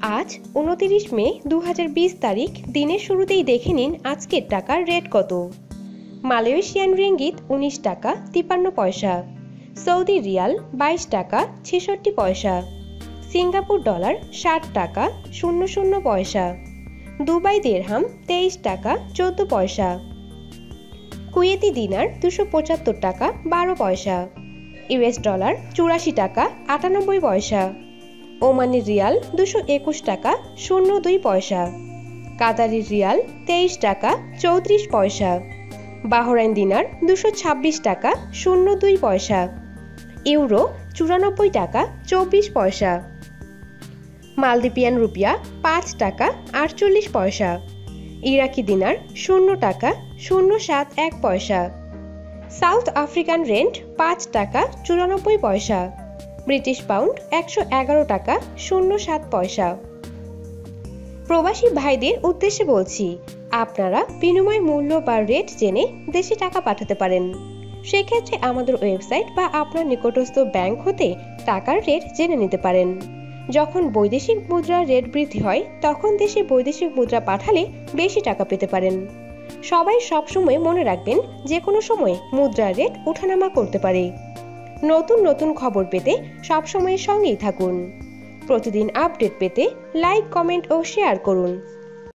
আজ ২৯ মে ২০২০ তারিখ। দিনের শুরুতেই দেখে নিন আজকের টাকার রেট কত। মালয়েশিয়ান রিঙ্গিত ১৯ টাকা ৫৩ পয়সা, সৌদি রিয়াল ২২ টাকা ৬৬ পয়সা, সিঙ্গাপুর ডলার ৬০ টাকা ০০ পয়সা, দুবাই দিরহাম ২৩ টাকা ১৪ পয়সা, কুয়েতি দিনার ২৭৫ টাকা ১২ পয়সা, ইউএস ডলার ৮৪ টাকা ৯৮ পয়সা, ওমানি রিয়াল ২২১ টাকা ০২ পয়সা, কাতারি রিয়াল ২৩ টাকা ৩৪ পয়সা, বাহরাইন দিনার ২২৬ টাকা ০২ পয়সা, ইউরো ৯৪ টাকা ২৪ পয়সা, মালদ্বীপিয়ান রুপিয়া ৫ টাকা ৪৮ পয়সা, ইরাকি দিনার ০ টাকা ০৭১ পয়সা, সাউথ আফ্রিকান রেন্ট ৫ টাকা ৯৪ পয়সা, ব্রিটিশ পাউন্ড ১১১ টাকা ০৭ পয়সা। প্রবাসী ভাইদের উদ্দেশ্যে বলছি, আপনারা বিনিময় মূল্য বা রেট জেনে দেশে টাকা পাঠাতে পারেন। সেক্ষেত্রে আমাদের ওয়েবসাইট বা আপনার নিকটস্থ ব্যাংক হতে টাকার রেট জেনে নিতে পারেন। যখন বৈদেশিক মুদ্রার রেট বৃদ্ধি হয় তখন দেশে বৈদেশিক মুদ্রা পাঠালে বেশি টাকা পেতে পারেন। সবাই সবসময় মনে রাখবেন, যে কোনো সময় মুদ্রার রেট ওঠানামা করতে পারে। নতুন নতুন খবর পেতে সবসময় সঙ্গেই থাকুন। প্রতিদিন আপডেট পেতে লাইক, কমেন্ট ও শেয়ার করুন।